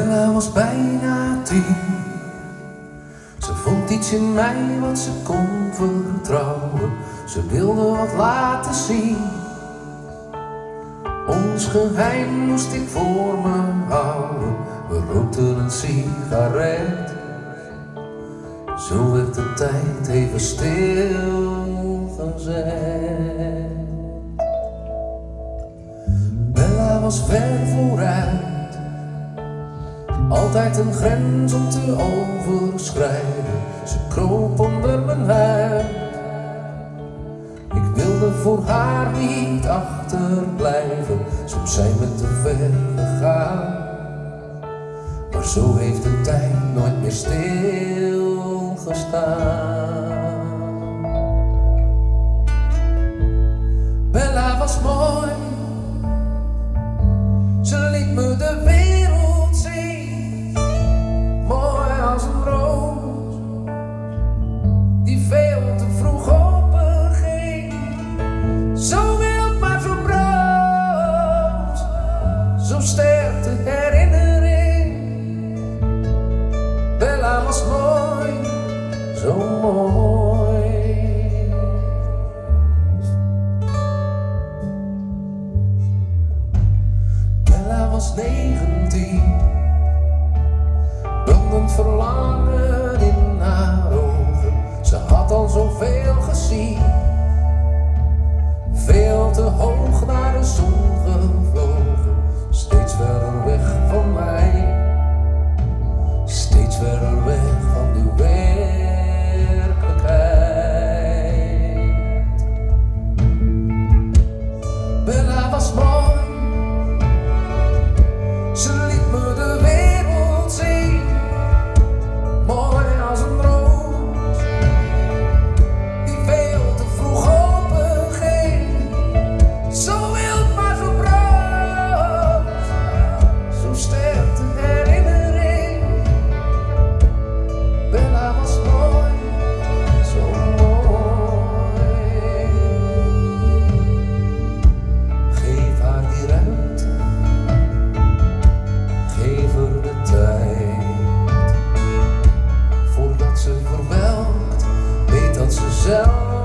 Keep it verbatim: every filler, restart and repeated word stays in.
Bella was bijna tien. Ze vond iets in mij wat ze kon vertrouwen. Ze wilde wat laten zien. Ons geheim moest ik voor me houden. We rookten een sigaret. Zo werd de tijd even stilgezet. Bella was ver vooruit. Altijd een grens om te overschrijden. Ze kroop onder mijn huid. Ik wilde voor haar niet achterblijven. Soms zijn we te ver gegaan. Maar zo heeft de tijd nooit meer stilgestaan. Bella was mooi. Ze liet me de wereld zien. Mooi als een roos die veel te vroeg openging. Zo wild maar zo broos, zo sterk de herinnering. Bella was mooi, zo mooi. Bella was negentien. Brandend verlangen in haar ogen. Ze had al zoveel gezien. Veel te hoog naar de zon gevlogen. Steeds verder weg van mij. Steeds verder weg van de werkelijkheid. Bella was mooi. Ze liet me de wereld zien. Mooi als een roos die veel te vroeg openging. Zo wild maar zo broos, zo sterk de herinnering. Bella was mooi, zo mooi. Geef haar die ruimte. Geef haar de tijd. Voordat ze verwelkt, weet dat ze zelf